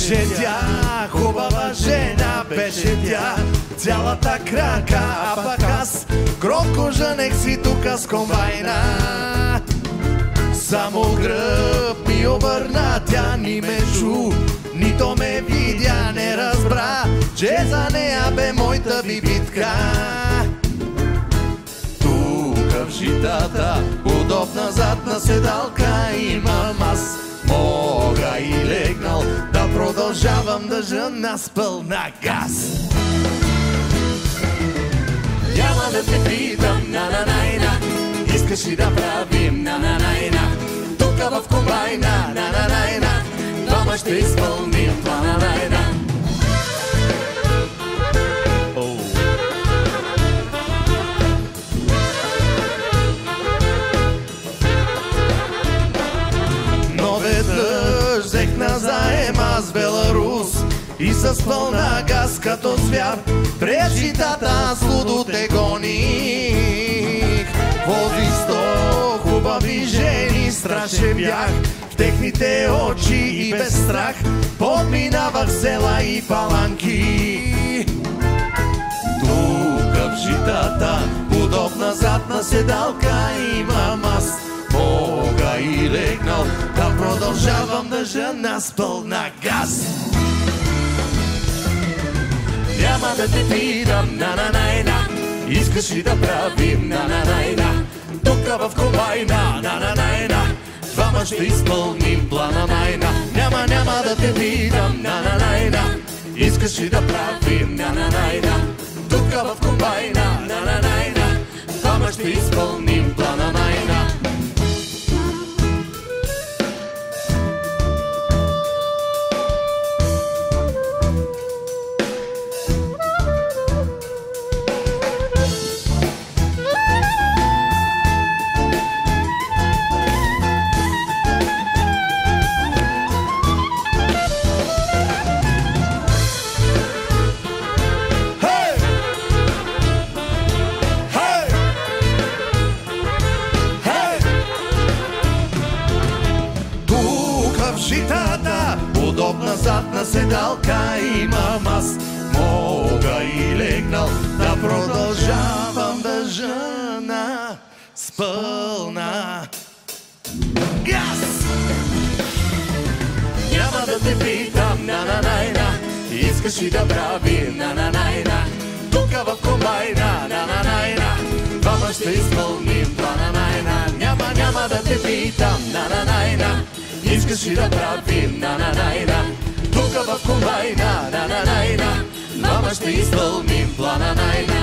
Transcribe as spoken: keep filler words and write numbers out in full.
Беше тя, хубава жена, беше тя, цялата крака, а пък аз кротко женех си тука с комбайна. Само гръб ми обърна, тя ни ме чу, нито ме видя, не разбра, че за нея бе моята бибитка. Тука в житата, удобна задна седалка имам аз. Мога и легнал да продължавам да жена с пълна газ. Няма да те питам, на-на-найна, искаш ли да правим, на-на-найна, тука в комбайна, на-на-найна, двама ще изпълним плана-найна. Взех на заем аз Беларус и с пълна газ като звяр пред житата аз лудо те гоних. Вози сто хубави жени, страшен бях в техните очи и без страх подминавах села и паланки. Тука в житата удобна задна седалка имам аз. Мога и легнал да продължавам да жена с пълна газ. Няма да те питам, на-на-найна, искаш ли да правим, на-на-найна, тука в комбайна, на-на-найна, двама ще изпълним плана найна. Няма, няма да те питам, на-на-найна, искаш ли да правим, на-на-найна, тука в комбайна, на-на-найна, двама ще изпълним плана найна. Удобна задна седалка имам аз. Мога и легнал да продължавам да жена с пълна газ. Няма да те питам, на-на-найна, искаш ли да правим, на-на-найна, тука в комбайна, на-на-найна, двама ще изпълним плана найна. Няма, няма да те питам, на-на-найна, искаш ли да правим, на-на-найна, тука в комбайна, на-на-найна, двама ще изпълним плана найна.